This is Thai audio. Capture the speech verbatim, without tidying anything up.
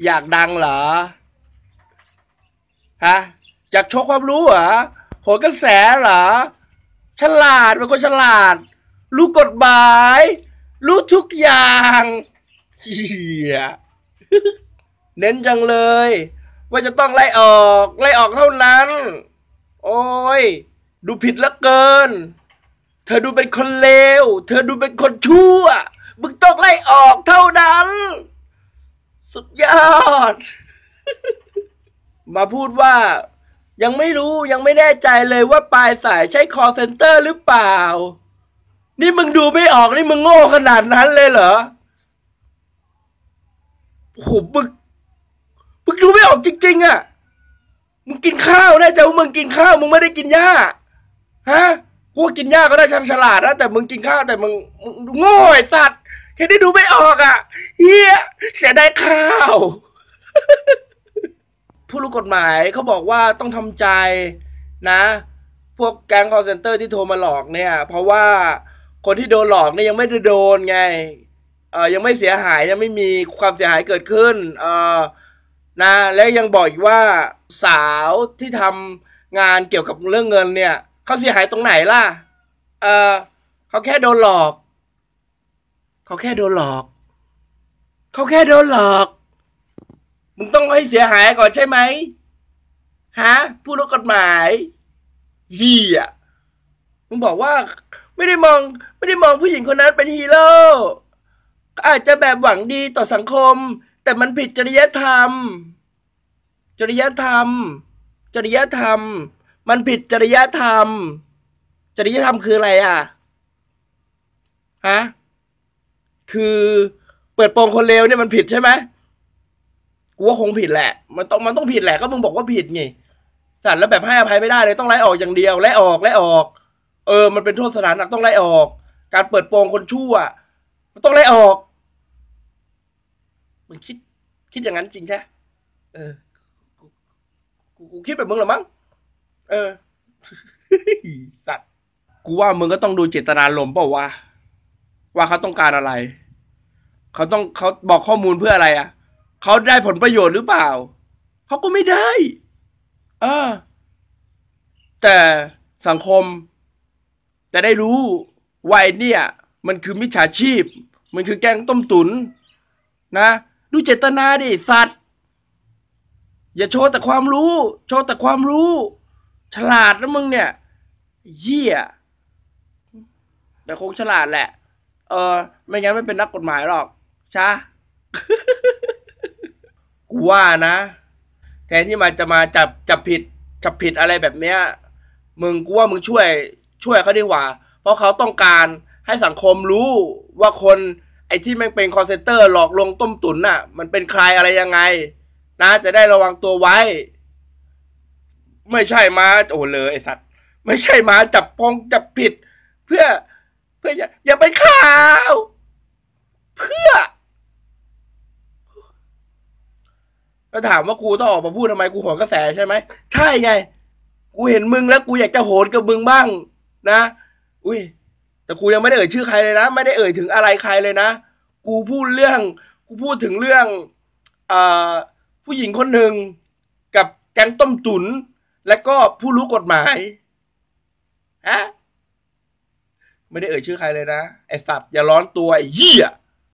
อยากดังเหรอฮะอยากโชว์ความรู้เหรอโหนกระแสเหรอฉลาดเป็นคนฉลาดรู้กฎหมายรู้ทุกอย่างเฮียเน้นจังเลยว่าจะต้องไล่ออกไล่ออกเท่านั้นโอ้ยดูผิดเหลือเกินเธอดูเป็นคนเลวเธอดูเป็นคนชั่วมึงต้องไล่ออกเท่านั้นสุดยอดมาพูดว่ายังไม่รู้ยังไม่แน่ใจเลยว่าปลายสายใช่ call center หรือเปล่านี่มึงดูไม่ออกนี่มึงโง่ขนาดนั้นเลยเหรอโอ้โหมึงมึงดูไม่ออกจริงๆอ่ะมึงกินข้าวแน่ใจว่ามึงกินข้าวมึงไม่ได้กินหญ้าฮะกูกินหญ้าก็ได้ชันฉลาดนะแต่มึงกินข้าวแต่มึงโง่ไอ้สัตว์แค่นี้ดูไม่ออกอ่ะเฮียเสียดายข้าวผู้รู้กฎหมายเขาบอกว่าต้องทำใจนะพวกแก๊ง call center ที่โทรมาหลอกเนี่ยเพราะว่าคนที่โดนหลอกเนี่ยยังไม่ได้โดนไงเออยังไม่เสียหายยังไม่มีความเสียหายเกิดขึ้นเออนะและยังบอกอีกว่าสาวที่ทำงานเกี่ยวกับเรื่องเงินเนี่ยเขาเสียหายตรงไหนล่ะเออเขาแค่โดนหลอกเขาแค่โดนหลอกเขาแค่โดนหลอกมึงต้องให้เสียหายก่อนใช่ไหมฮะผู้รู้กฎหมายเฮียมึงบอกว่าไม่ได้มองไม่ได้มองผู้หญิงคนนั้นเป็นฮีโร่อาจจะแบบหวังดีต่อสังคมแต่มันผิดจริยธรรมจริยธรรมจริยธรรมมันผิดจริยธรรมจริยธรรมคืออะไรอ่ะฮะคือเปิดโปงคนเลวเนี่ยมันผิดใช่ไหมกูว่าคงผิดแหละมันต้องมันต้องผิดแหละก็มึงบอกว่าผิดไงสัตว์แล้วแบบให้อภัยไม่ได้เลยต้องไล่ออกอย่างเดียวไล่ออกไล่ออกเออมันเป็นโทษสถานหนักต้องไล่ออกการเปิดโปงคนชั่วมันต้องไล่ออกมึงคิดคิดอย่างนั้นจริงใช่เออกูกูคิดแบบมึงหรอมั้งเออสัตว์กูว่ามึงก็ต้องดูเจตนารมณ์เปล่าวะว่าเขาต้องการอะไรเขาต้องเขาบอกข้อมูลเพื่ออะไรอ่ะเขาได้ผลประโยชน์หรือเปล่าเขาก็ไม่ได้เออแต่สังคมจะได้รู้ว่าไอ้เนี่ยมันคือมิจฉาชีพมันคือแกงต้มตุ๋นนะดูเจตนาดิสัตว์อย่าโชว์แต่ความรู้โชว์แต่ความรู้ฉลาดนะมึงเนี่ยเหี้ยแต่คงฉลาดแหละเออไม่งั้นไม่เป็นนักกฎหมายหรอกใช่กูว่านะแทนที่มันจะมาจับจับผิดจับผิดอะไรแบบเนี้ยมึงกูว่ามึงช่วยช่วยเขาดีกว่าเพราะเขาต้องการให้สังคมรู้ว่าคนไอ้ที่แม่งเป็นคอลเซ็นเตอร์หลอกลวงต้มตุ๋นน่ะมันเป็นใครอะไรยังไงนะจะได้ระวังตัวไว้ไม่ใช่มาโอ้เลยไอ้สัตว์ไม่ใช่มาจับพงจับผิดเพื่อเพื่ออย่าอย่าไปข่าวเพื่อแล้วถามว่ากูต้องออกมาพูดทำไมกูโหนกระแสใช่ไหมใช่ไงกูเห็นมึงแล้วกูอยากจะโหนกับมึงบ้างนะอุ้ยแต่กูยังไม่ได้เอ่ยชื่อใครเลยนะไม่ได้เอ่ยถึงอะไรใครเลยนะกูพูดเรื่องกูพูดถึงเรื่องเอ่อผู้หญิงคนหนึ่งกับแก๊งต้มตุ๋นและก็ผู้รู้กฎหมายฮะไม่ได้เอ่ยชื่อใครเลยนะไอ้สัตว์อย่าร้อนตัวไอ้เหี้ย